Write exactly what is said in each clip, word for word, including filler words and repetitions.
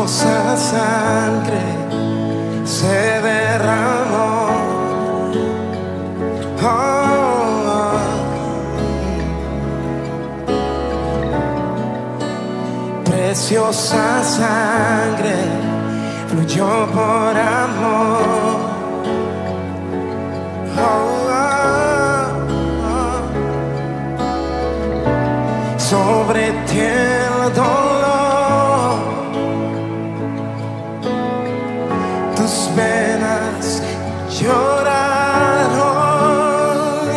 preciosa sangre se derramó. Oh, oh. Preciosa sangre fluyó por amor. Oh, oh, oh. Sobre ti el dolor, tus venas lloraron.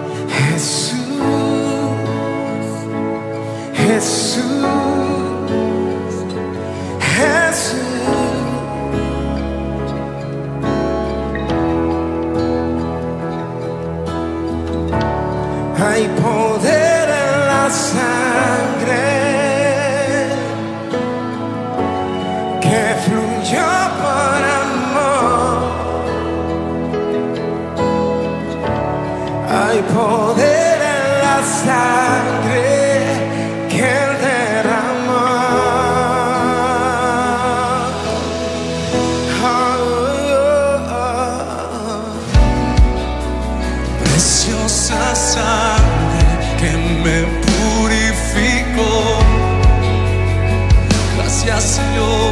Jesús, Jesús, Jesús. Hay poder en la sangre que fluyó por amor. Hay poder en la sangre que Él derramó. Oh, oh, oh. Preciosa sangre que me purificó. Gracias, Señor.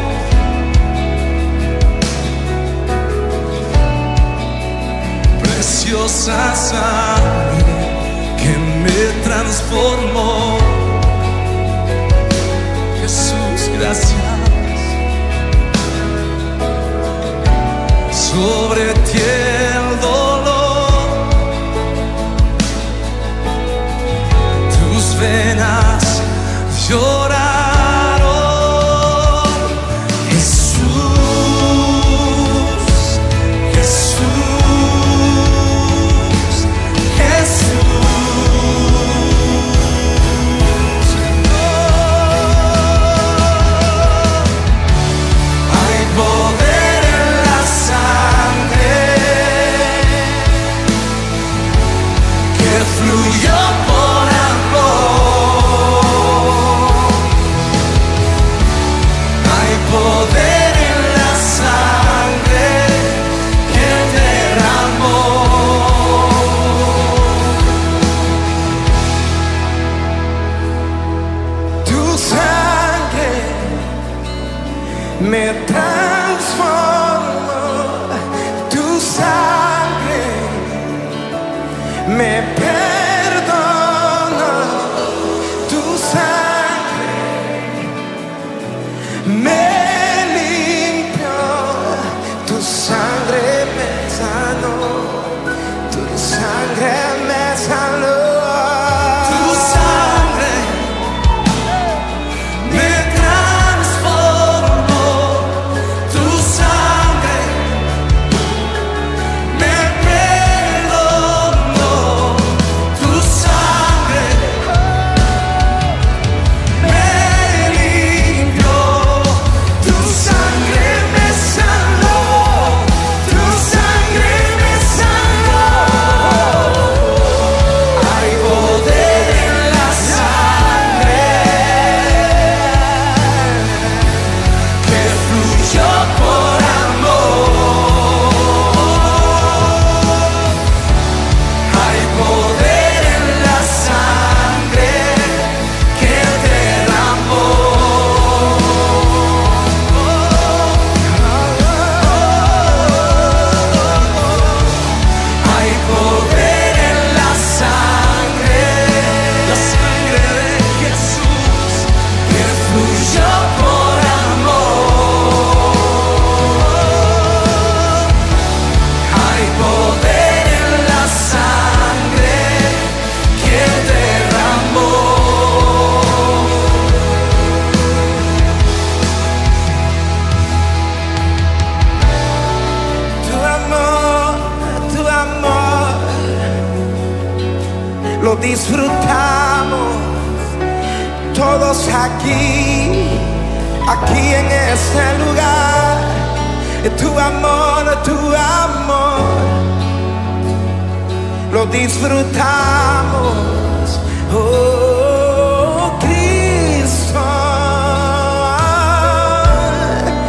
Preciosa sangre que me transformó. Jesús, gracias. Sobre ti el dolor, tus venas lloraron. Jesús, Jesús, Jesús. Oh, hay poder en la sangre que fluyó por amor. Hay poder en la sangre que derramó. Tu sangre me transformó. Tu sangre me perdonó. Tu sangre me limpió. Tu sangre me sanó. Tu sangre me sanó. Tu sangre me transformó. Tu sangre me perdonó. Tu sangre me limpió. Tu sangre me sanó. Tu sangre me sanó. Hay poder en la sangre que fluyó por amor. Hay poder en la sangre que derramó. Hay poder en la sangre, la sangre de Jesús que fluyó por amor. Hay poder en la sangre que derramó. Tu amor, tu amor, lo disfrutamos todos aquí, aquí en este lugar. Tu amor, tu amor, lo disfrutamos. Oh, Cristo.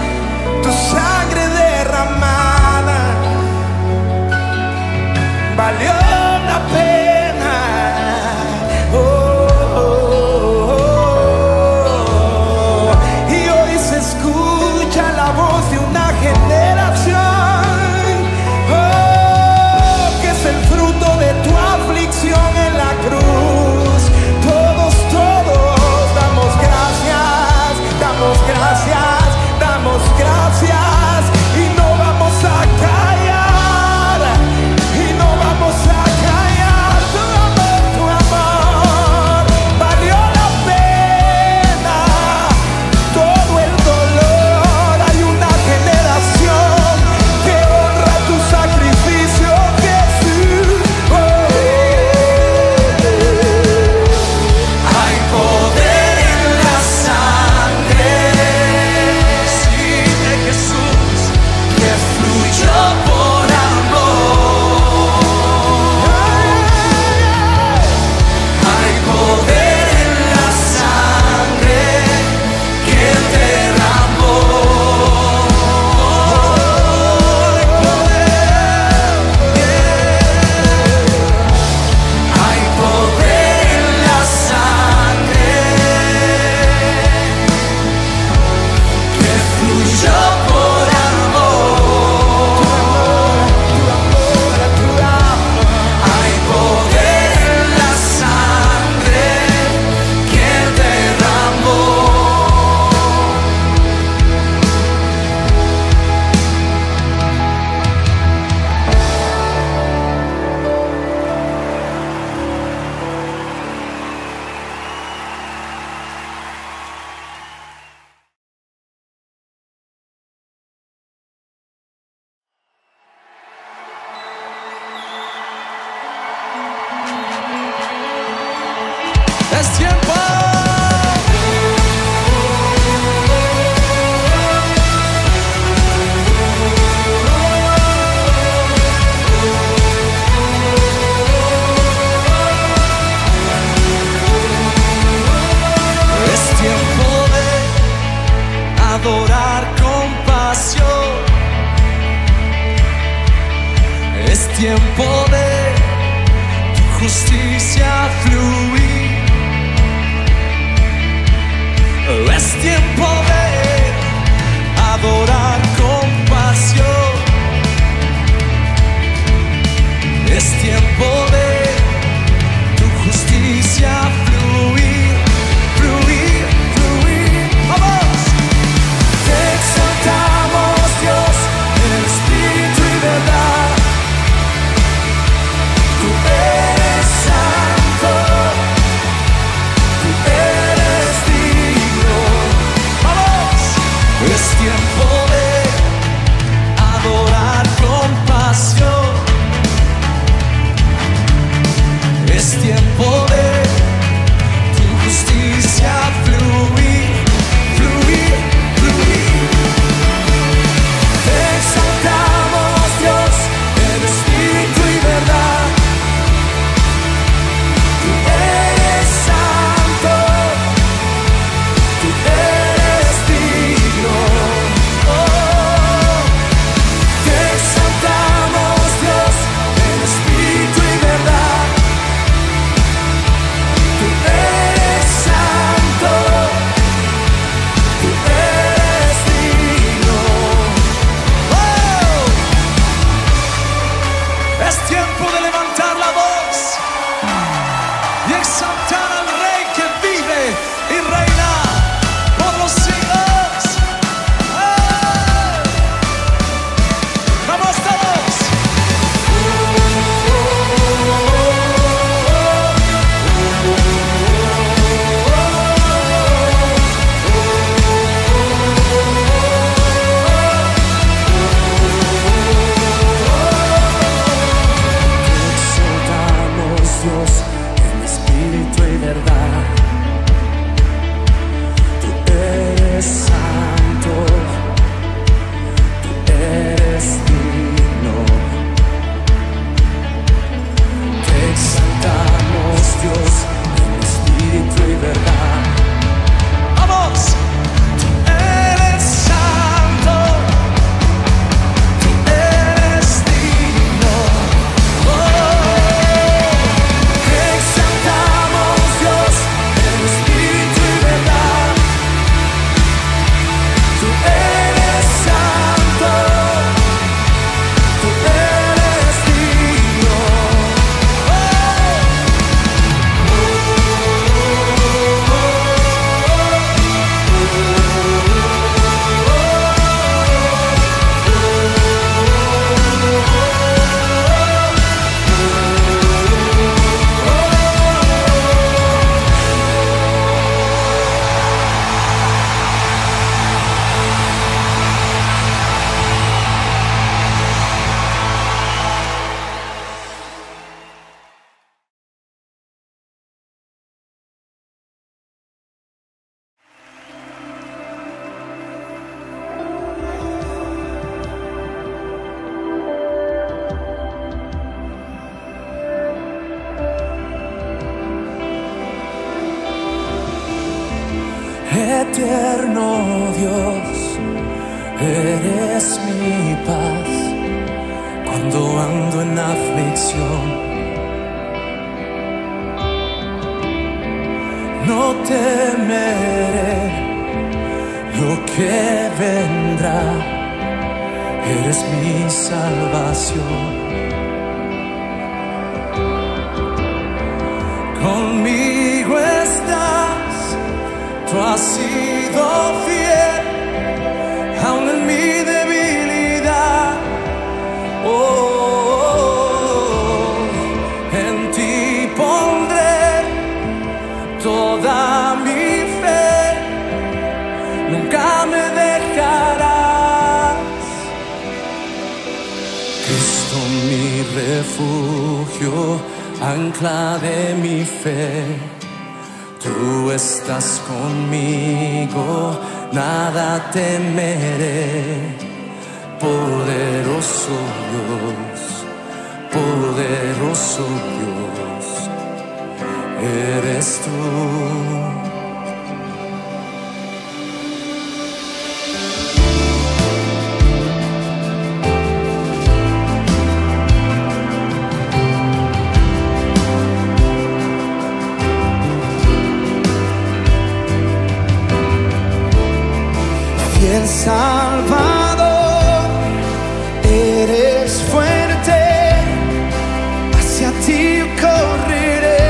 tiempo de tu justicia fluir. Es tiempo de adorar con pasión. Es tiempo de tu justicia fluir, fluir, fluir. ¡Vamos! Te exaltamos, Dios, en espíritu y verdad. Tú eres santo, tú eres digno. ¡Vamos! Es tiempo de adorar con pasión. Es tiempo de tu justicia fluir, fluir, fluir. Te exaltamos, Dios, en espíritu y verdad. Tú eres santo, tú eres digno. Oh, te exaltamos, Dios, en espíritu y verdad. Tú eres santo, tú eres digno. Oh, es tiempo de levantar la voz y exaltar al Rey que vive y reina por los siglos. ¡Oh! ¡Vamos todos! Exaltamos, Dios, en espíritu y verdad. Tú eres santo, tú eres digno. Te exaltamos, Dios, en espíritu y verdad. ¡Vamos! Tú eres santo, tú eres digno. Te exaltamos, Dios, en espíritu y verdad. Tú eres santo, tú eres digno. Eterno Dios, eres mi paz cuando ando en aflicción. No temeré lo que vendrá, eres mi salvación. Conmigo estás, tú has sido fiel, aun en mi debilidad. Oh, oh, oh, en ti pondré toda mi fe, nunca me dejarás. Cristo mi refugio, ancla de mi fe. Tú estás conmigo, nada temeré. Poderoso Dios, poderoso Dios, eres tú. Salvador, eres fuerte, hacia ti correré.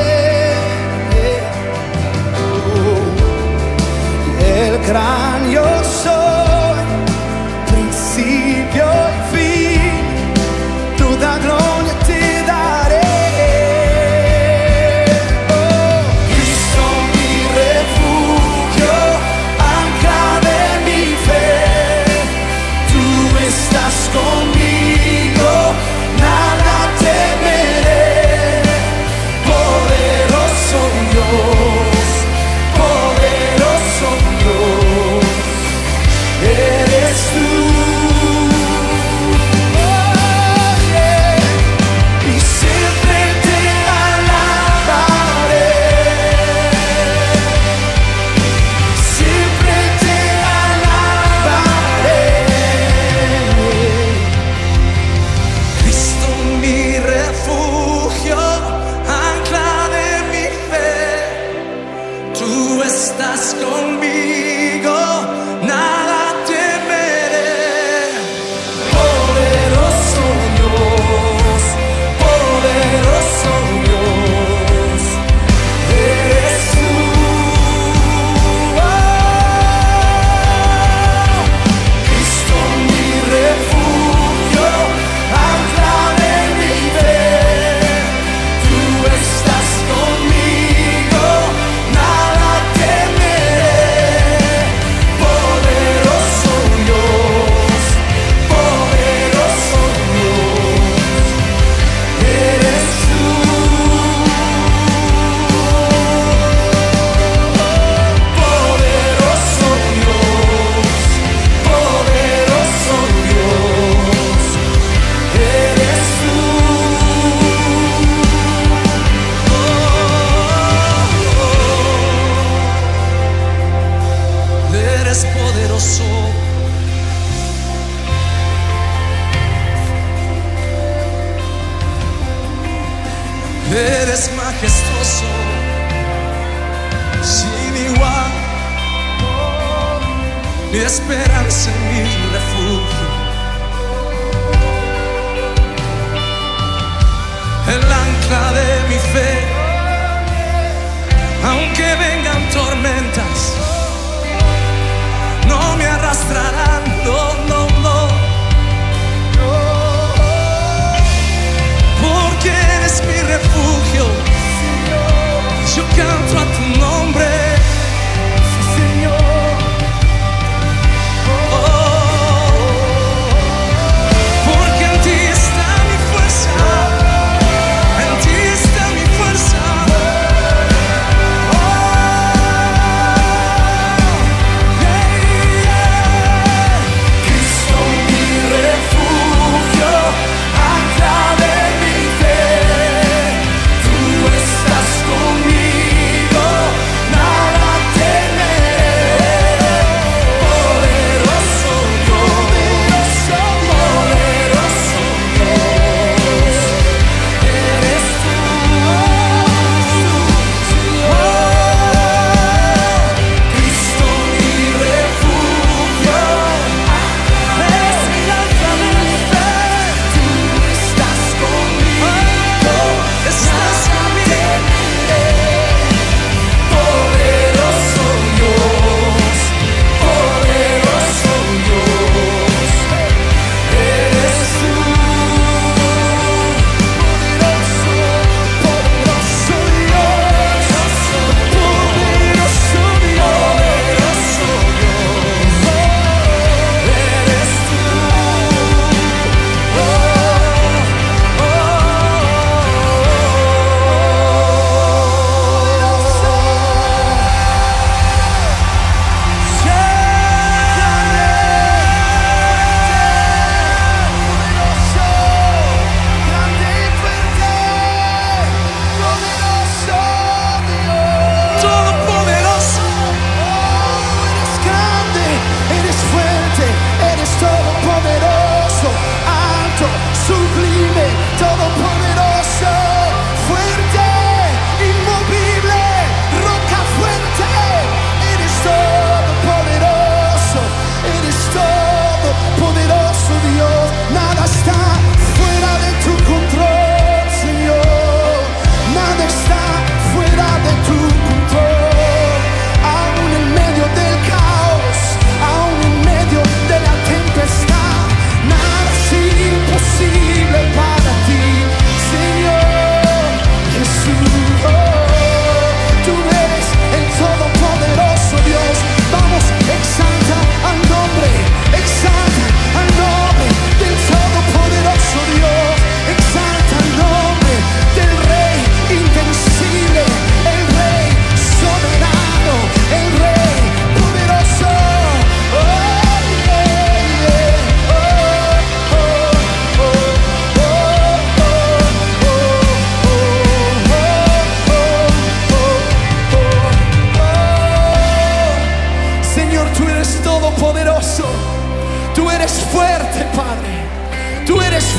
El gran yo soy, principio y fin, toda gloria te daré. Oh, Cristo mi refugio, ancla de mi fe, tú estás conmigo, nada temeré. Poderoso Dios, poderoso Dios, eres tú. Oh, yeah. Y siempre te alabaré, siempre te alabaré. Cristo mi refugio, ancla de mi fe, tú estás conmigo, nada temeré. Poderoso Dios, poderoso Dios, eres tú. Oh, Cristo mi refugio, ancla de mi fe, tú estás conmigo, nada temeré. Poderoso Dios, poderoso Dios, eres tú. Poderoso Dios, poderoso Dios, eres tú. Eres poderoso, eres majestuoso, sin igual, mi esperanza y mi refugio, el ancla de mi fe, aunque vengan tormentas, no me arrastrarán, no, no, no, porque eres mi refugio. Yo canto a tu nombre, Señor. Oh, porque en ti está mi fuerza, en ti está mi fuerza. Oh, yeah, yeah. Cristo mi refugio, ancla de mi fe, tú estás conmigo,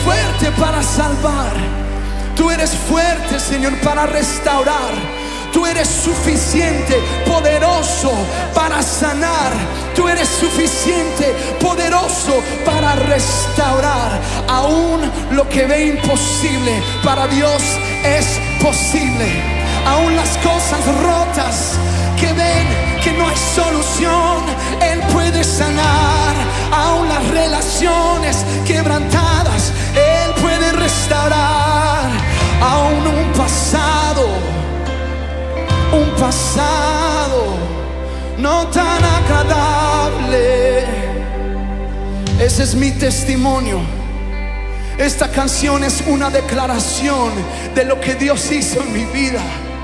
fuerte para salvar. Tú eres fuerte, Señor, para restaurar. Tú eres suficiente, poderoso para sanar. Tú eres suficiente, poderoso para restaurar. Aún lo que ve imposible, para Dios es posible. Aún las cosas rotas que ven que no hay solución, Él puede sanar. Aún las relaciones quebrantadas, Él puede restaurar. Aún un pasado, un pasado no tan agradable. Ese es mi testimonio. Esta canción es una declaración de lo que Dios hizo en mi vida.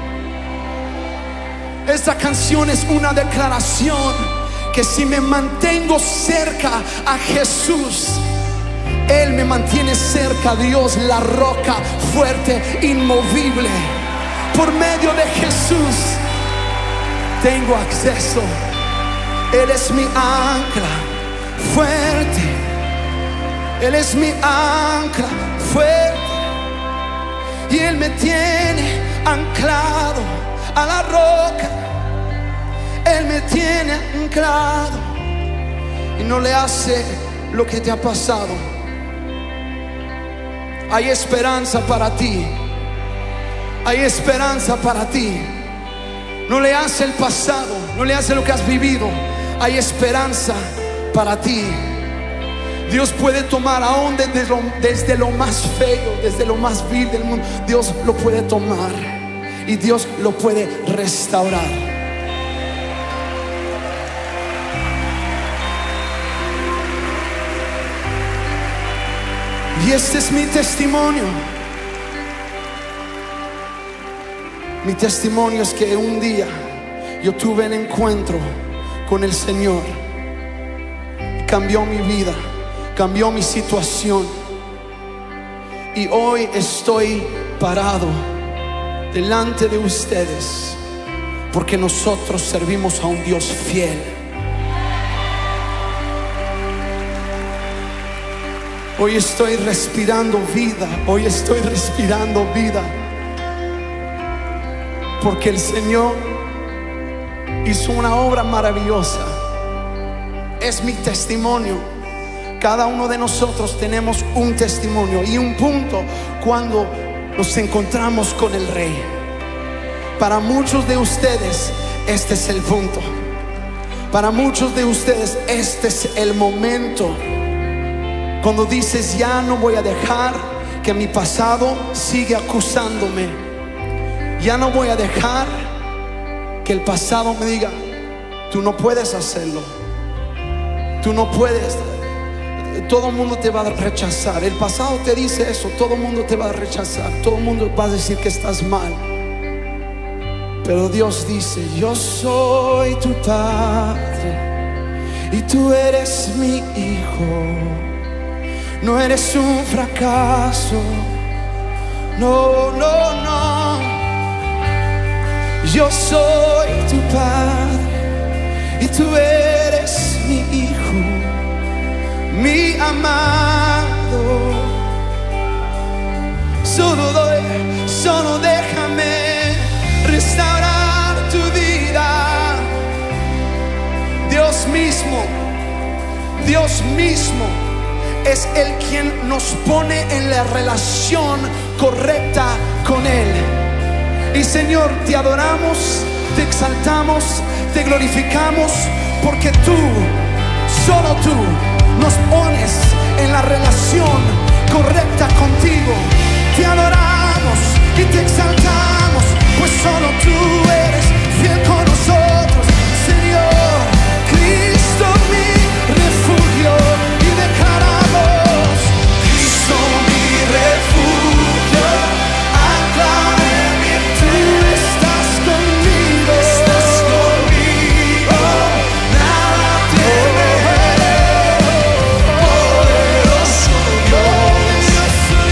Esta canción es una declaración que si me mantengo cerca a Jesús, Él me mantiene cerca. Dios, la roca fuerte, inmovible. Por medio de Jesús tengo acceso. Él es mi ancla fuerte. Él es mi ancla fuerte. Y Él me tiene anclado a la roca. Él me tiene anclado y no le hace lo que te ha pasado. Hay esperanza para ti. Hay esperanza para ti. No le hace el pasado, no le hace lo que has vivido. Hay esperanza para ti. Dios puede tomar aún desde lo, desde lo más feo, desde lo más vil del mundo. Dios lo puede tomar y Dios lo puede restaurar. Y este es mi testimonio. Mi testimonio es que un día yo tuve el encuentro con el Señor. Cambió mi vida, cambió mi situación. Y hoy estoy parado delante de ustedes porque nosotros servimos a un Dios fiel. Hoy estoy respirando vida. Hoy estoy respirando vida porque el Señor hizo una obra maravillosa. Es mi testimonio. Cada uno de nosotros tenemos un testimonio y un punto cuando nos encontramos con el Rey. Para muchos de ustedes este es el punto. Para muchos de ustedes este es el momento cuando dices: ya no voy a dejar que mi pasado siga acusándome. Ya no voy a dejar que el pasado me diga: tú no puedes hacerlo, tú no puedes. Todo el mundo te va a rechazar. El pasado te dice eso. Todo el mundo te va a rechazar. Todo el mundo va a decir que estás mal. Pero Dios dice: yo soy tu padre y tú eres mi hijo. No eres un fracaso. No, no, no. Yo soy tu padre y tú eres mi hijo, mi amado. Solo doy, solo déjame restaurar tu vida. Dios mismo, Dios mismo es el quien nos pone en la relación correcta con Él. Y Señor, te adoramos, te exaltamos, te glorificamos, porque tú, solo tú, nos pones en la relación correcta contigo. Te adoramos y te exaltamos, pues solo tú eres fiel con nosotros. Señor, Cristo mi refugio, y declaramos: Cristo mi refugio, ancla en mí. Tú estás conmigo, estás conmigo, nada temeré. Poderoso Dios,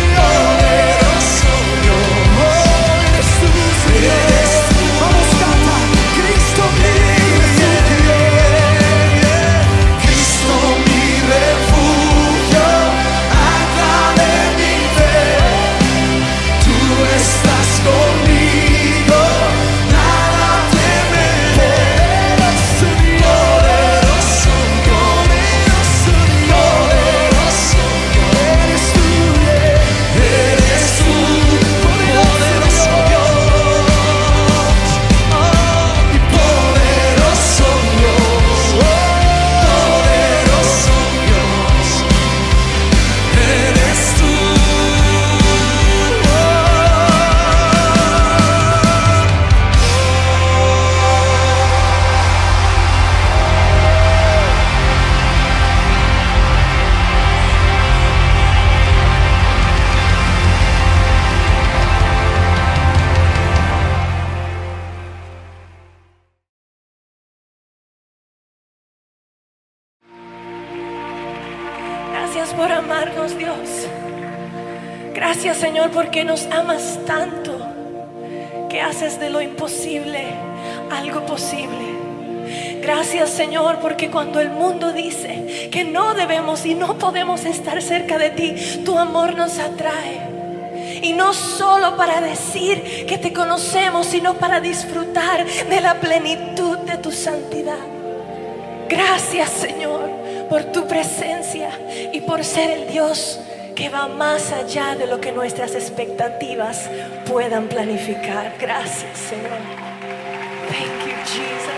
Gracias, Señor, porque nos amas tanto que haces de lo imposible algo posible. Gracias, Señor, porque cuando el mundo dice que no debemos y no podemos estar cerca de ti, tu amor nos atrae. Y no solo para decir que te conocemos, sino para disfrutar de la plenitud de tu santidad. Gracias, Señor, por tu presencia y por ser el Dios que va más allá de lo que nuestras expectativas puedan planificar. Gracias, Señor. Thank you, Jesus.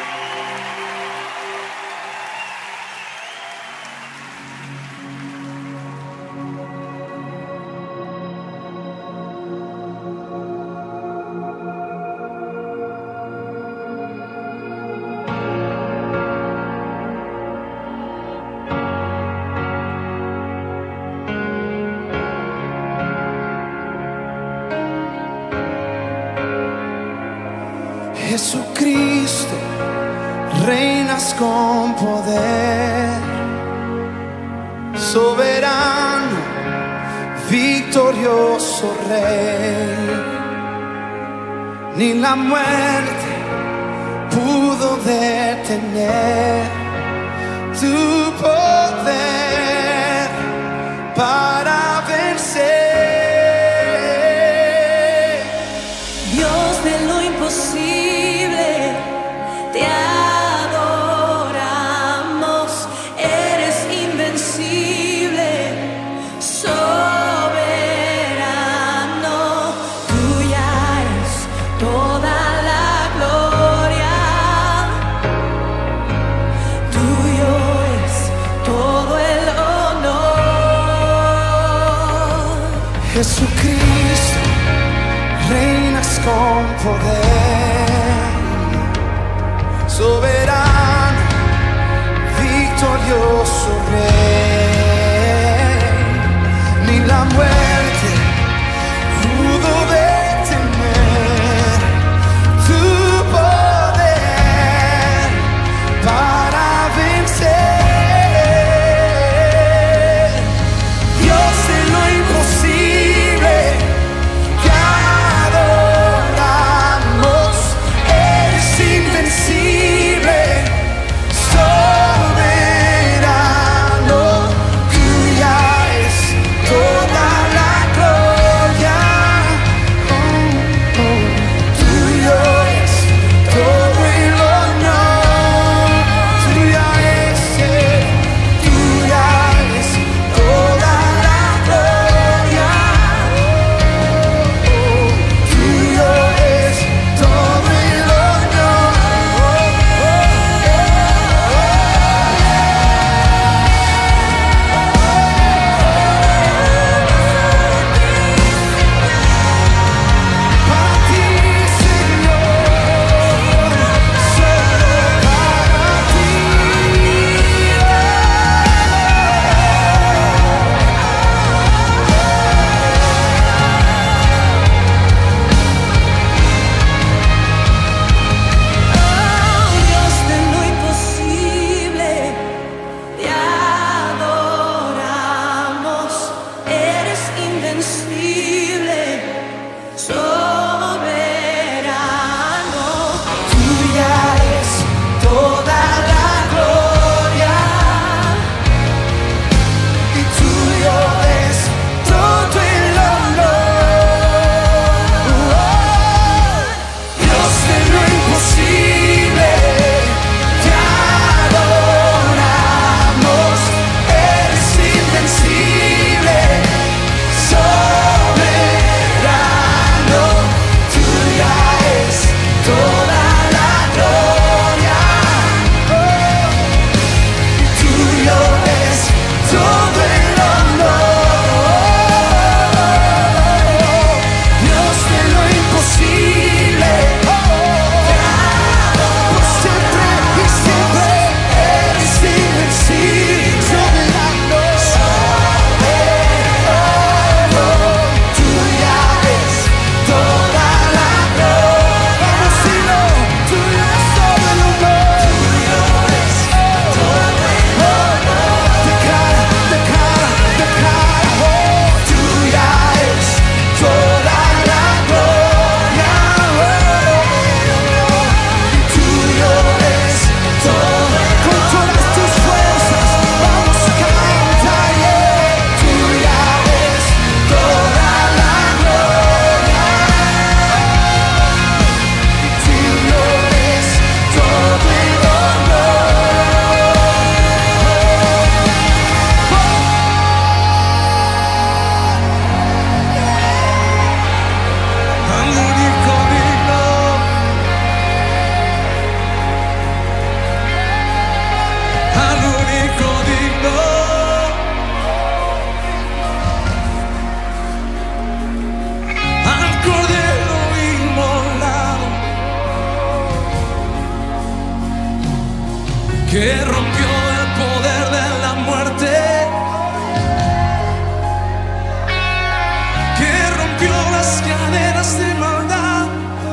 Jesucristo, reinas con poder, soberano, victorioso Rey. Ni la muerte pudo detener tu poder para vencer. Dios de lo imposible, te adoramos, eres invencible, soberano, tuya es toda la gloria, tuyo es todo el honor. Jesucristo, reinas con poder, soberano, victorioso Rey. Ni la muerte pudo detener tu poder para vencer. Dios de lo imposible, te adoramos, eres invencible, soberano, tuya es toda la que rompió el poder de la muerte, que rompió las cadenas de maldad,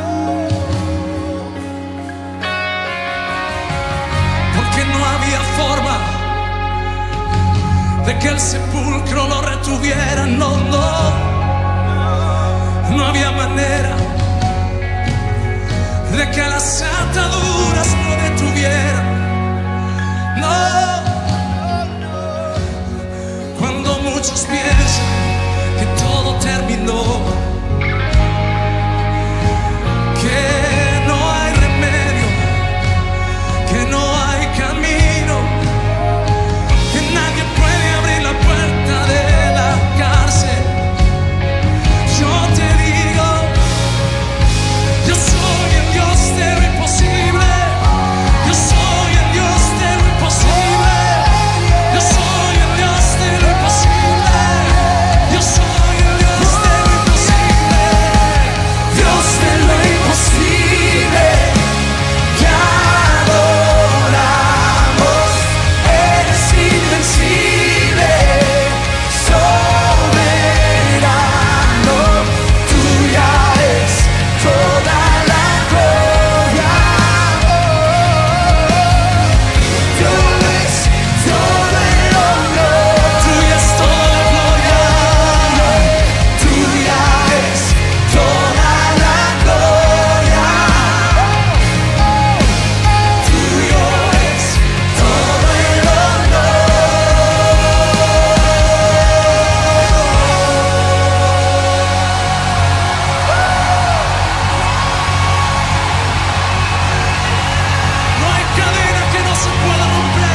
porque no había forma de que el sepulcro lo retuviera. No, no, no había manera de que las ataduras lo detuvieran. No, cuando muchos piensan que todo terminó, que no hay remedio, que no hay camino, que nadie puede abrir la puerta de la cárcel, yo te digo, yo soy el Dios de lo imposible. Yo soy el Dios de lo imposible. Yo soy el Dios de lo imposible. Yo soy el Dios de lo imposible. Dios de lo imposible, te adoramos, eres invencible, soberano, tuya es toda la gloria, tuyo es todo el honor, Tuya es toda la gloria. tuya es toda la gloria, tuyo es todo el honor. No hay cadena que no se pueda romper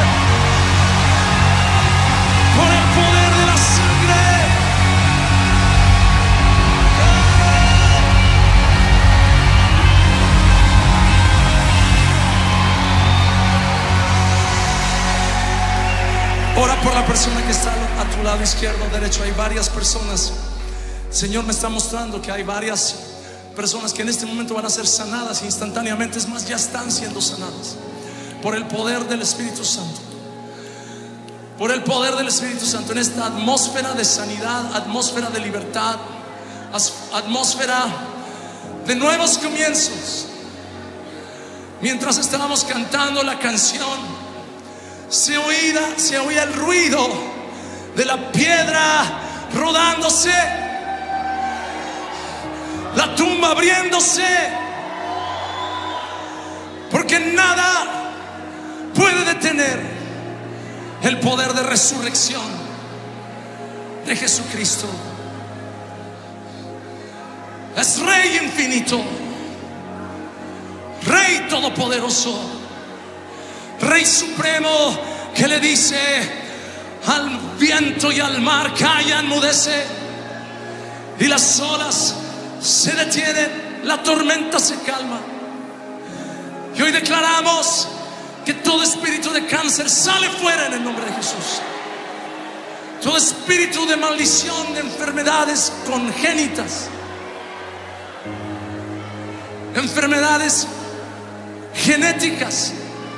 por el poder de la sangre. Ora por la persona que está a tu lado izquierdo o derecho. Hay varias personas. El Señor me está mostrando que hay varias personas que en este momento van a ser sanadas instantáneamente. Es más, ya están siendo sanadas por el poder del Espíritu Santo. Por el poder del Espíritu Santo, en esta atmósfera de sanidad, atmósfera de libertad, as- atmósfera de nuevos comienzos. Mientras estábamos cantando la canción, se oía, se oía el ruido de la piedra rodándose, la tumba abriéndose, porque nada puede detener el poder de resurrección de Jesucristo. Es Rey infinito, Rey todopoderoso, Rey supremo, que le dice al viento y al mar: calla, enmudece, y las olas se detienen, la tormenta se calma. Y hoy declaramos que todo espíritu de cáncer sale fuera en el nombre de Jesús. Todo espíritu de maldición, de enfermedades congénitas, enfermedades genéticas,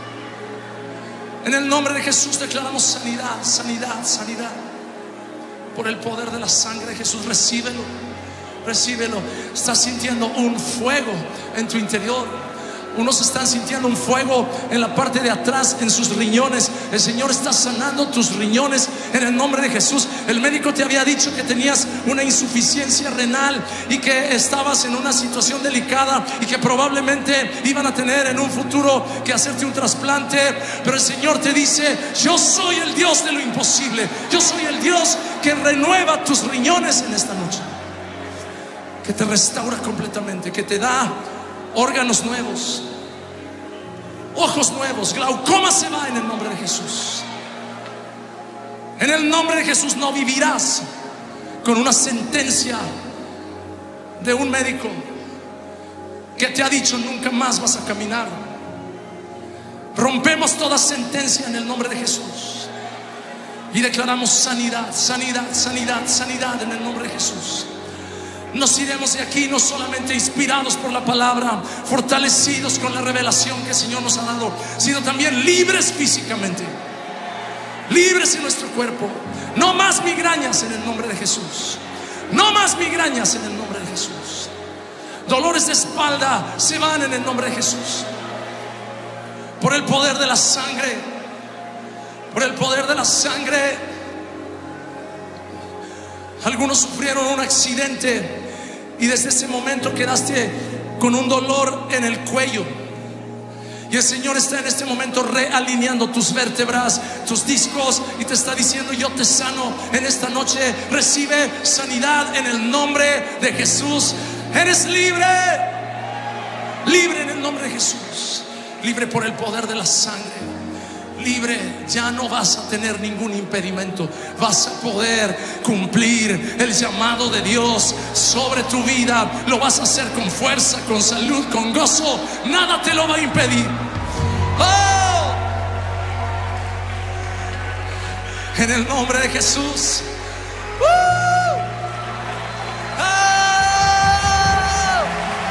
en el nombre de Jesús declaramos sanidad, sanidad, sanidad. Por el poder de la sangre de Jesús, recíbelo, recíbelo. Estás sintiendo un fuego en tu interior. Unos están sintiendo un fuego en la parte de atrás, en sus riñones. El Señor está sanando tus riñones en el nombre de Jesús. El médico te había dicho que tenías una insuficiencia renal y que estabas en una situación delicada y que probablemente iban a tener en un futuro que hacerte un trasplante. Pero el Señor te dice: yo soy el Dios de lo imposible. Yo soy el Dios que renueva tus riñones en esta noche, que te restaura completamente, que te da órganos nuevos, ojos nuevos. Glaucoma se va en el nombre de Jesús. En el nombre de Jesús no vivirás con una sentencia de un médico que te ha dicho: nunca más vas a caminar. Rompemos toda sentencia en el nombre de Jesús y declaramos sanidad, sanidad, sanidad, sanidad en el nombre de Jesús. nos iremos de aquí no solamente inspirados por la palabra, fortalecidos con la revelación que el Señor nos ha dado, sino también libres físicamente, libres en nuestro cuerpo. No más migrañas en el nombre de Jesús. No más migrañas en el nombre de Jesús. Dolores de espalda se van en el nombre de Jesús. Por el poder de la sangre, por el poder de la sangre. Algunos sufrieron un accidente y desde ese momento quedaste con un dolor en el cuello. Y el Señor está en este momento realineando tus vértebras, tus discos, y te está diciendo: yo te sano en esta noche. Recibe sanidad en el nombre de Jesús. Eres libre, libre en el nombre de Jesús, libre por el poder de la sangre. Libre, ya no vas a tener ningún impedimento. Vas a poder cumplir el llamado de Dios sobre tu vida. Lo vas a hacer con fuerza, con salud, con gozo. Nada te lo va a impedir. ¡Oh! En el nombre de Jesús. ¡Uh! ¡Oh!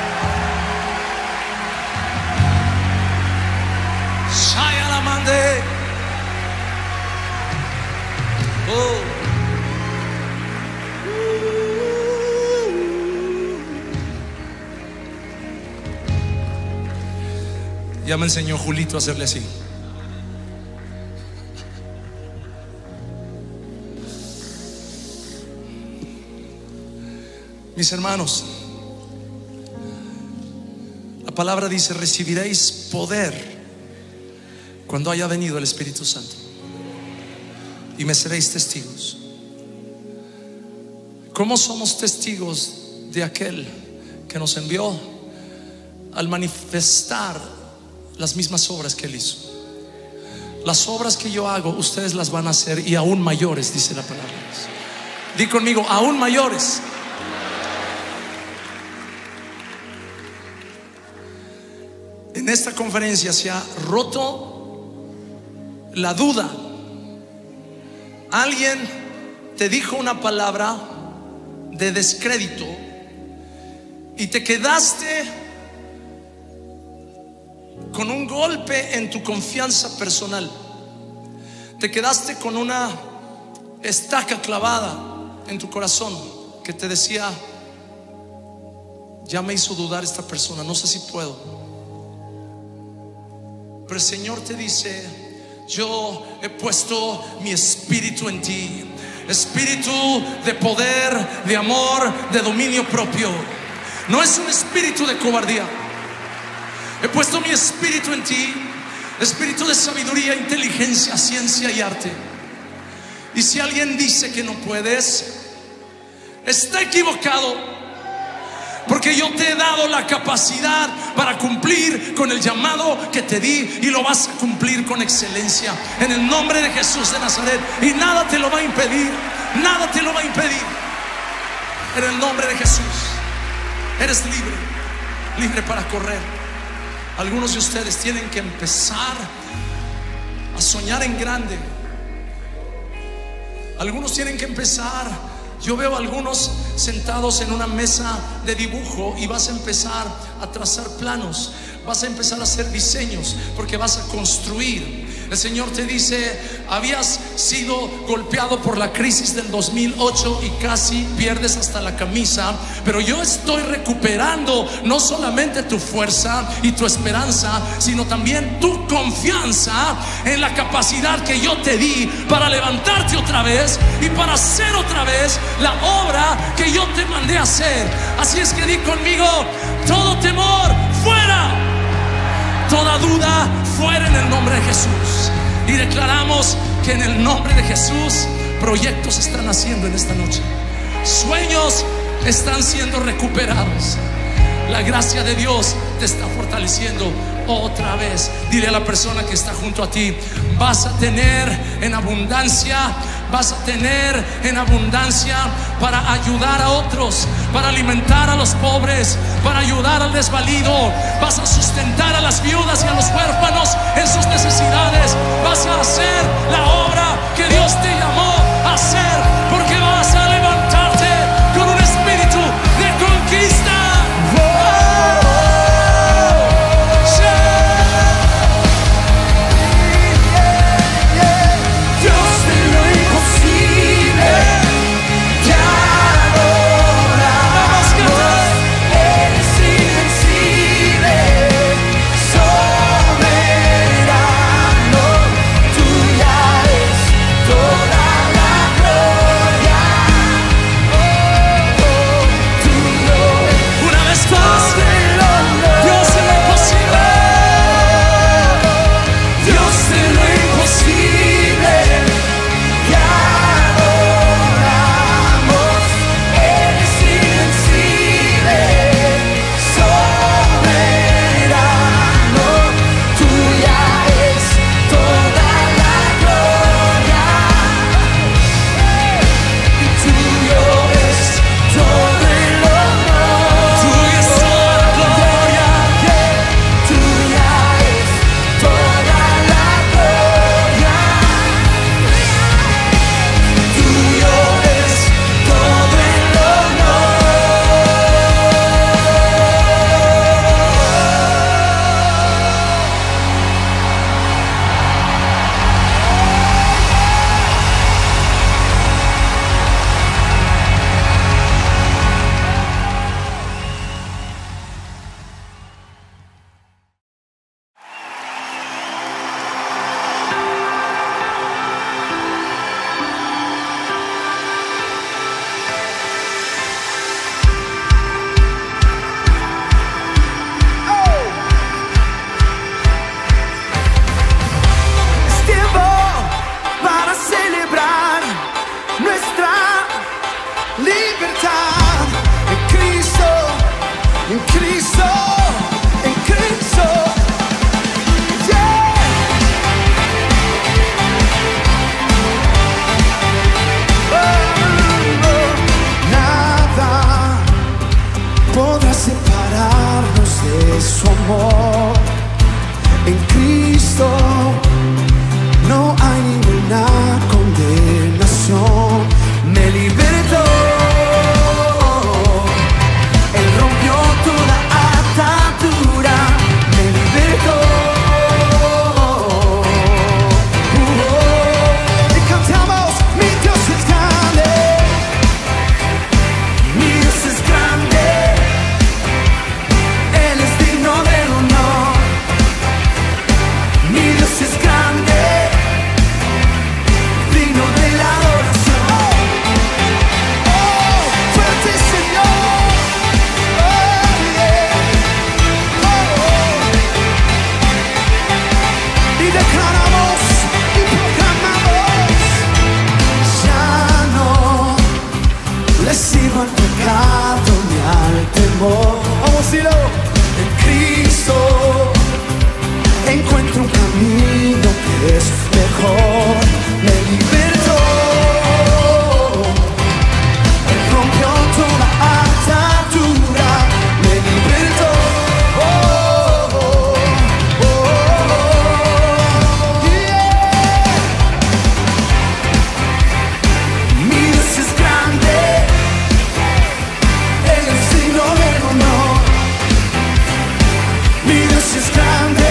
Shaya la mande. Oh. Ya me enseñó Julito a hacerle así. Mis hermanos, la palabra dice: recibiréis poder cuando haya venido el Espíritu Santo, y me seréis testigos. ¿Cómo somos testigos de aquel que nos envió? Al manifestar las mismas obras que Él hizo. Las obras que yo hago, ustedes las van a hacer, y aún mayores, dice la palabra. Di conmigo: aún mayores. En esta conferencia se ha roto la duda. Alguien te dijo una palabra de descrédito y te quedaste con un golpe en tu confianza personal. Te quedaste con una estaca clavada en tu corazón que te decía: ya me hizo dudar esta persona, no sé si puedo. Pero el Señor te dice: yo he puesto mi espíritu en ti, espíritu de poder, de amor, de dominio propio. No es un espíritu de cobardía. He puesto mi espíritu en ti, espíritu de sabiduría, inteligencia, ciencia y arte. Y si alguien dice que no puedes, está equivocado, porque yo te he dado la capacidad para cumplir con el llamado que te di, y lo vas a cumplir con excelencia en el nombre de Jesús de Nazaret. Y nada te lo va a impedir, nada te lo va a impedir. En el nombre de Jesús eres libre, libre para correr. Algunos de ustedes tienen que empezar a soñar en grande. Algunos tienen que empezar. Yo veo a algunos sentados en una mesa de dibujo, y vas a empezar a trazar planos, vas a empezar a hacer diseños, porque vas a construir. El Señor te dice: habías sido golpeado por la crisis del dos mil ocho y casi pierdes hasta la camisa, pero yo estoy recuperando no solamente tu fuerza y tu esperanza, sino también tu confianza en la capacidad que yo te di para levantarte otra vez y para hacer otra vez la obra que yo te mandé a hacer. Así es que di conmigo: todo temor fuera, toda duda fuera, en el nombre de Jesús. Y declaramos que en el nombre de Jesús proyectos están naciendo en esta noche, sueños están siendo recuperados. La gracia de Dios te está fortaleciendo otra vez. Dile a la persona que está junto a ti: vas a tener en abundancia, vas a tener en abundancia para ayudar a otros, para alimentar a los pobres, para ayudar al desvalido. Vas a sustentar a las viudas y a los huérfanos en sus necesidades. Vas a hacer la obra que Dios te llamó a hacer, porque vas a levantarte con un espíritu de en Cristo, en Cristo. Yeah. Oh, oh. Nada podrá separarnos de su amor. En Cristo no hay ninguna condenación. Me libertó. Él rompió toda atadura. Me libertó. Uh-oh. Y cantamos, mi Dios es grande. Mi Dios es grande. Él es digno del honor. Mi Dios es grande, digno de la adoración. Oh, fuerte Señor. Oh, yeah. Oh, oh. Y declaramos y proclamamos: ya no le sigo al pecado ni al temor. Vamos a decirlo. En Cristo encuentro un camino que es mejor. Me libertó. Él rompió toda atadura. Me libertó. Oh, oh, oh, oh, yeah. Mi Dios es grande. Él es digno del honor. Mi Dios es grande.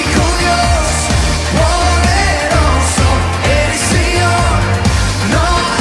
Poderoso, eres Señor, no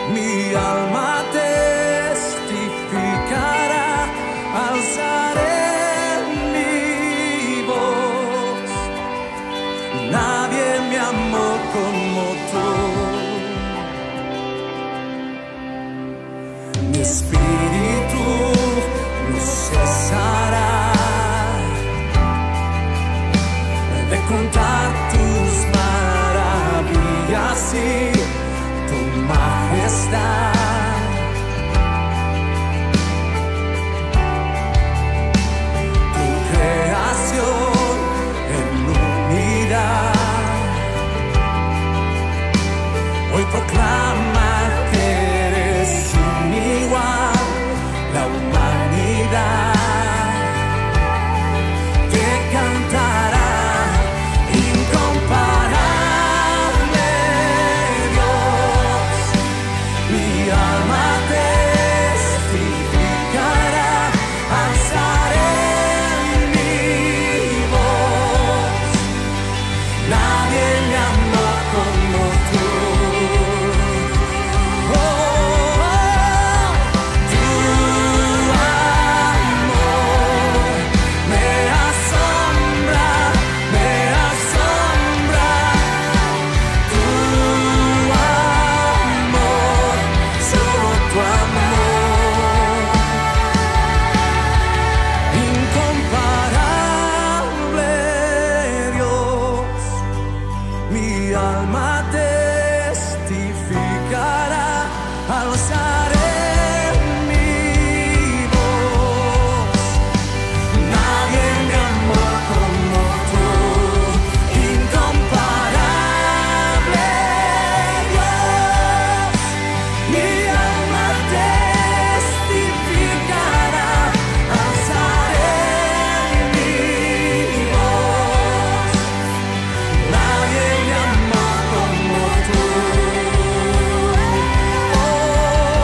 Mi alma testificará, alzaré mi voz. Nadie me amó como tú. Mi espíritu no cesará de contar tus maravillas y tu majestad. Tu creación en unidad hoy proclama que eres sin igual. La humanidad te cantará, incomparable Dios. Mi alma testificará, alzaré mi voz. Nadie me amó como tú. Oh, tu amor me asombra, me asombra. Tu amor, solo tu amor, incomparable Dios. Mi alma testificará, alzaré mi voz. Nadie me amó como tú, incomparable Dios. Mi alma testificará, alzaré mi voz. Nadie me amó como tú. Oh,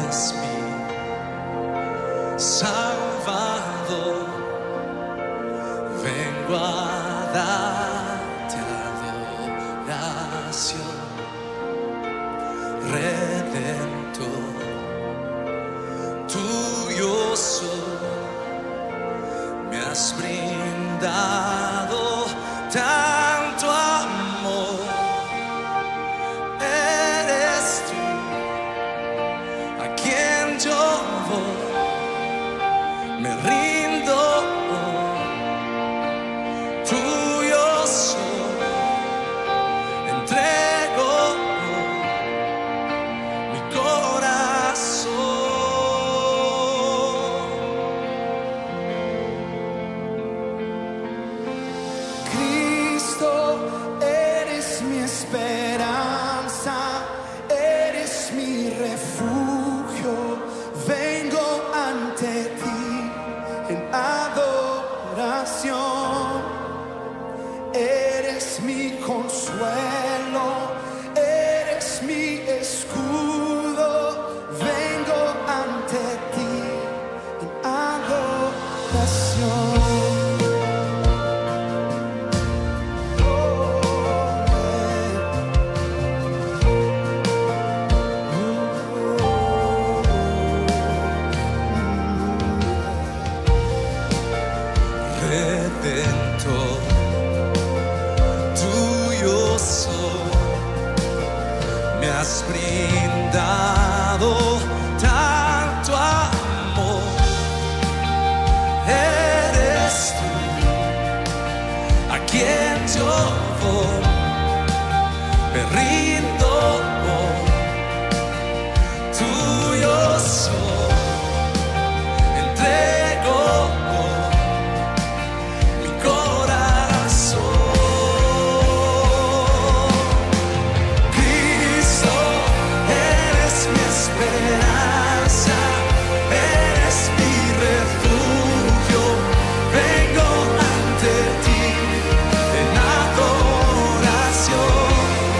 eres mi Salvador. Vengo a darte adoración, Redentor, tuyo soy. Me has brindado tanto amor. Eres tú a quien yo voy. Me rindo, tuyo soy. Entrego mi corazón. Cristo, eres mi esperanza, eres mi refugio. Vengo ante ti en adoración. Eres mi consuelo, eres mi escudo. Vengo ante ti en adoración. Redentor, tuyo soy. Me has brindado tanto amor. Eres tú a quien yo voy. Me rindo, tuyo soy. Entrego mi corazón. Cristo, eres mi esperanza, eres mi refugio. Vengo ante ti en adoración.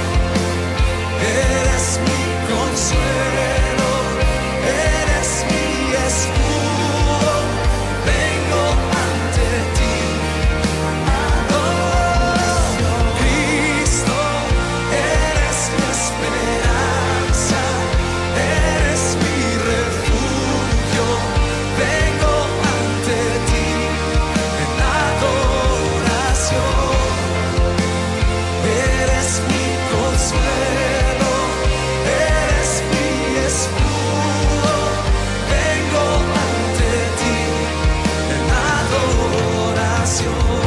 Eres mi consuelo, eres mi escudo. Vengo ante ti. Cristo, eres mi esperanza, eres mi refugio. Vengo ante ti en adoración. Eres mi consuelo, eres mi escudo. Vengo ante ti en adoración.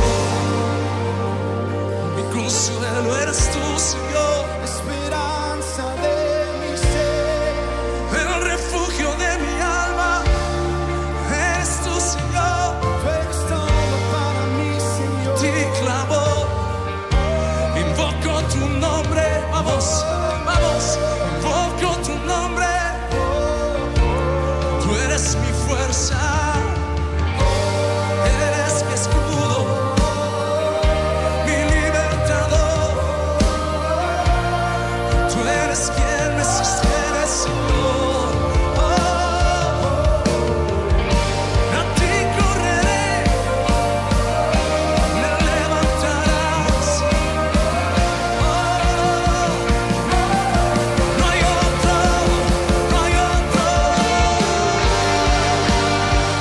Mi consuelo eres tú, Señor, Esperanza de mi ser, el refugio de mi alma. Eres tú, Señor, tú eres todo para mí, Señor. ti clamo, invoco tu nombre. Vamos, vamos, invoco tu nombre. Tú eres mi fuerza, eres mi escudo, mi libertador. Tú eres quien me sostiene, Señor. Oh, a ti correré, me levantarás. Oh, no hay otro, no hay otro.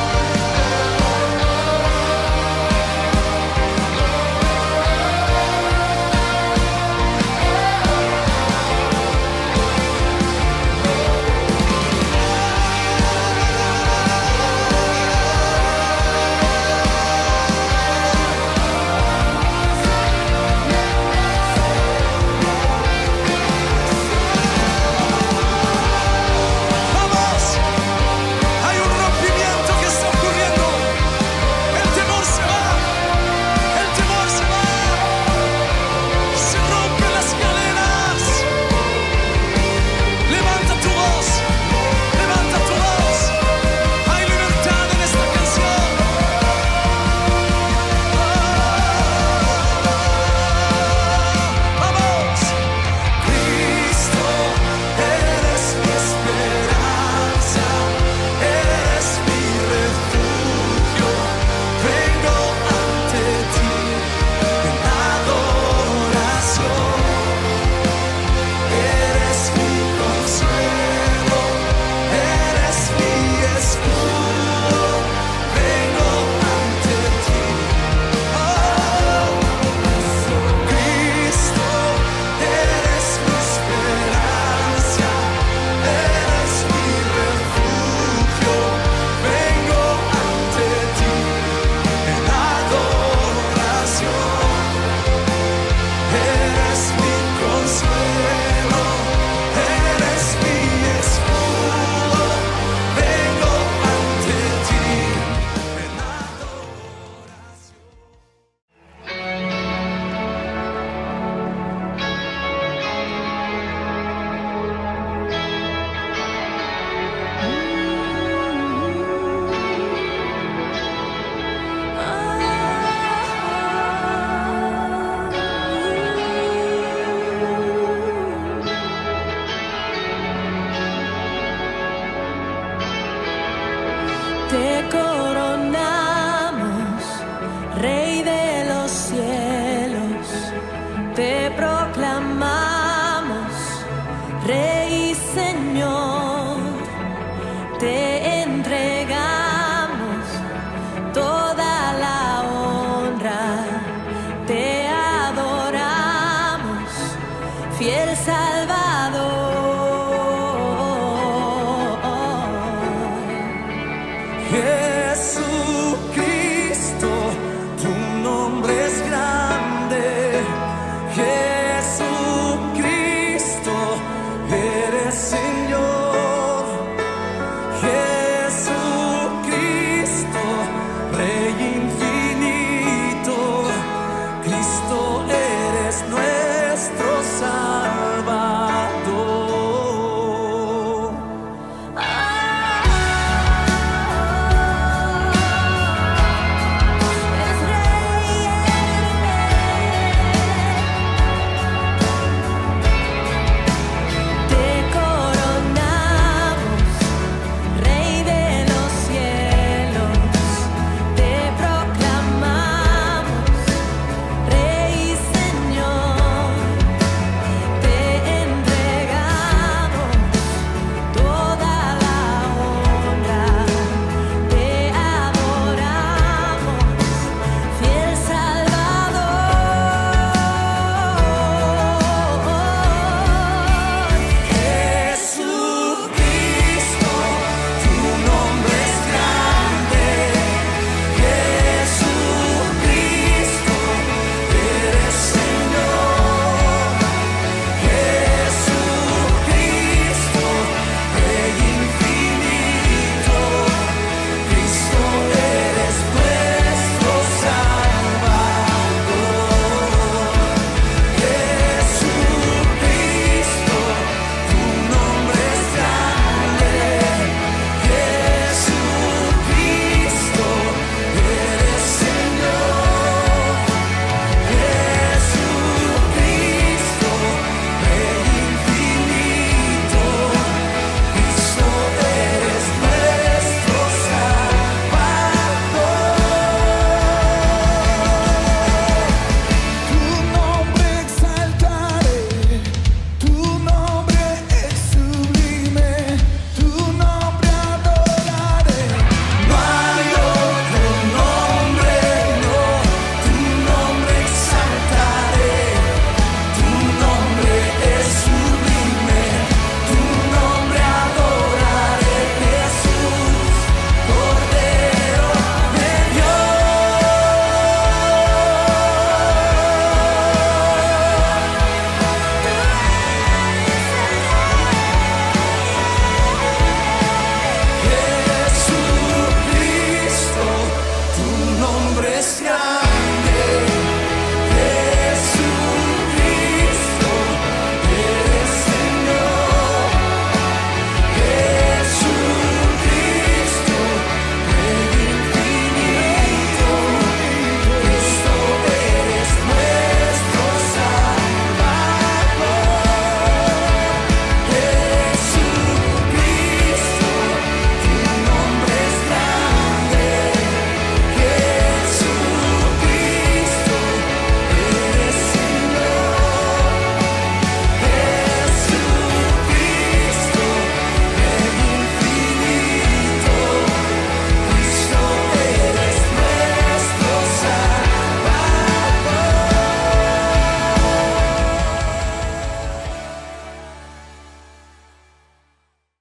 Te coronamos, Rey de los cielos, te proclamamos, Rey y Señor, te entregamos